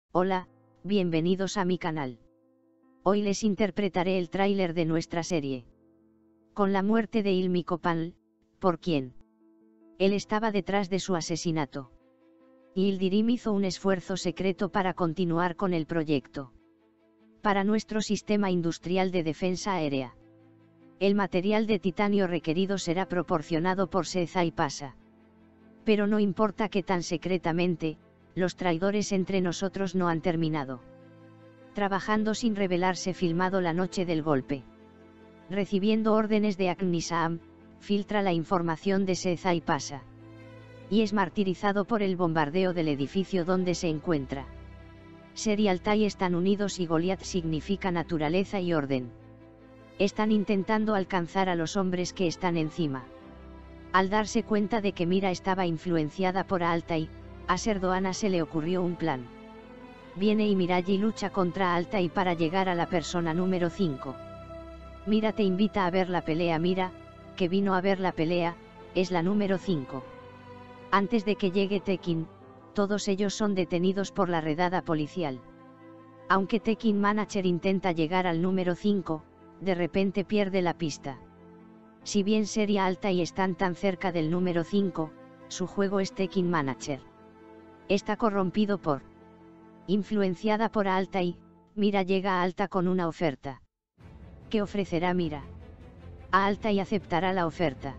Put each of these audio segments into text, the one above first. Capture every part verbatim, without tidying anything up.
Hola, bienvenidos a mi canal. Hoy les interpretaré el tráiler de nuestra serie. Con la muerte de Ilmi Copal, ¿por quién? Él estaba detrás de su asesinato. Yildirim hizo un esfuerzo secreto para continuar con el proyecto. Para nuestro sistema industrial de defensa aérea. El material de titanio requerido será proporcionado por Seizai Pasa. Pero no importa que tan secretamente, los traidores entre nosotros no han terminado. Trabajando sin revelarse filmado la noche del golpe. Recibiendo órdenes de Aknisam, filtra la información de Seizai Pasa. Y es martirizado por el bombardeo del edificio donde se encuentra. Ser y Altai están unidos y Goliath significa naturaleza y orden. Están intentando alcanzar a los hombres que están encima. Al darse cuenta de que Mira estaba influenciada por Altai, a Serdoana se le ocurrió un plan. Viene y Miraji lucha contra Altai para llegar a la persona número cinco. Mira te invita a ver la pelea. Mira, que vino a ver la pelea, es la número cinco. Antes de que llegue Tekin, todos ellos son detenidos por la redada policial. Aunque Tekin Manager intenta llegar al número cinco, de repente pierde la pista. Si bien Ser y Altai están tan cerca del número cinco, su juego es Tekin Manager. Está corrompido por. Influenciada por Altai, Mira llega a Alta con una oferta. ¿Qué ofrecerá Mira? A Altai aceptará la oferta.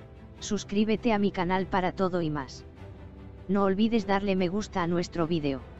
Suscríbete a mi canal para todo y más. No olvides darle me gusta a nuestro vídeo.